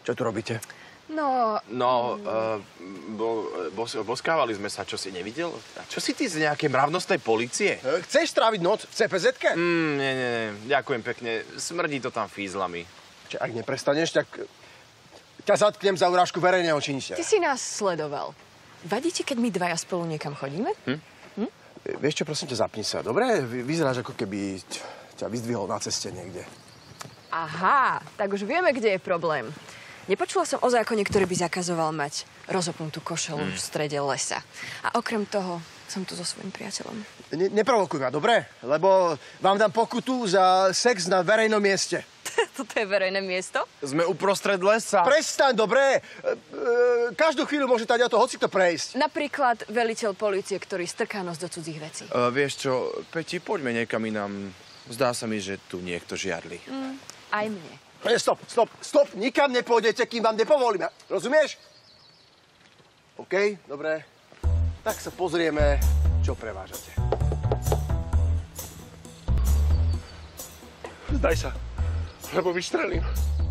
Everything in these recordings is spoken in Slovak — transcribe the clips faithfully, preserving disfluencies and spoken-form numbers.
Čo tu robíte? No... No, uh, bo, bos, boskávali sme sa, čo si nevidel? A čo si ty z nejakej mravnostnej polície? Chceš stráviť noc v cé pé zetke? Mm, nie, nie, nie, ďakujem pekne. Smrdí to tam fízlami. Čiže ak neprestaneš, tak ťa zatknem za urážku verejného činiteľa. Ty si nás sledoval. Vadí ti, keď my dvaja spolu niekam chodíme? Hm? Hm? Vieš čo, prosím ťa, zapni sa, dobre? Vy, vyzeráš, ako keby ťa vyzdvihol na ceste niekde. Aha, tak už vieme, kde je problém. Nepočula som o zákone, ktorý by zakazoval mať rozopnutú košelu mm. v strede lesa. A okrem toho som tu so svojím priateľom. Ne, neprovokuj ma, dobre? Lebo vám dám pokutu za sex na verejnom mieste. Toto je verejné miesto? Sme uprostred lesa. Prestaň, dobre? E, e, každú chvíľu môže tady o to hocikto prejsť. Napríklad veliteľ polície, ktorý strká nos do cudzích vecí. Uh, vieš čo, Peti, poďme niekam inám. Zdá sa mi, že tu niekto žiarli. Mm, aj mne. E, stop, stop, stop. Nikam nepôjdete, kým vám nepovolím. Rozumieš? OK, dobre. Tak sa pozrieme, čo prevážate. Zdaj sa, lebo vystrelím.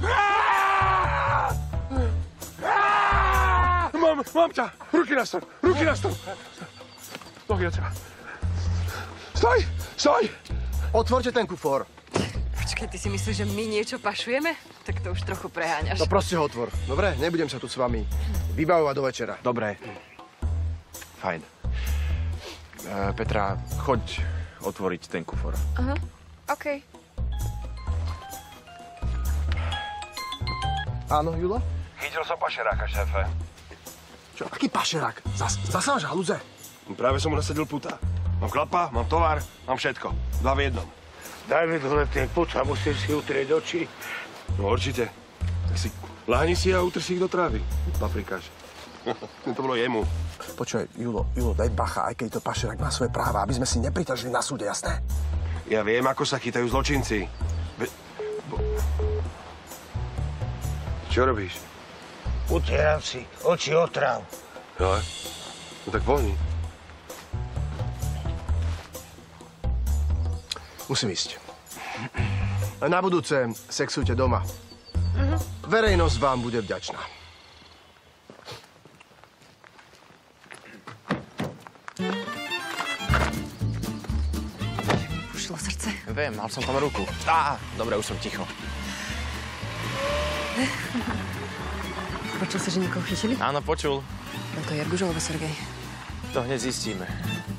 Mám, mám ťa. Ruky na stôl, ruky na stôl. Nohy od seba. Stoj, stoj. Otvorte ten kufor. Počkaj, ty si myslíš, že my niečo pašujeme? Tak to už trochu preháňaš. No proste ho otvor. Dobre, nebudem sa tu s vami vybavovať do večera. Dobre. Fajn. Uh, Petra, choď otvoriť ten kufor. Aha, OK. Áno, Julo? Chytil som pašeráka, šéfe. Čo, aký pašerák? Zas, zasa máš halúze? Práve som mu nasadil puta. Mám klapa, mám tovar, mám všetko. Dva v jednom. Daj mi dole ten puta, musíš si utrieť oči. No určite. Tak si láhni si a utr si ich do trávy. Paprikáš. To bolo jemu. Počuj, Julo, Julo, daj bacha, aj keď to pašerák má svoje práva, aby sme si nepritažili na súde, jasné? Ja viem, ako sa chytajú zločinci. Be... Bo... Čo robíš? Utieram si oči od tráv. No, no tak voľni. Musím ísť. Na budúce sexujte doma. Uh-huh. Verejnosť vám bude vďačná. Pušilo srdce. Viem, mal som tam ruku. Á, dobre, už som ticho. Počul si, že niekoho chytili? Áno, počul. Bol to Jerguš alebo Sergej? To hneď zistíme.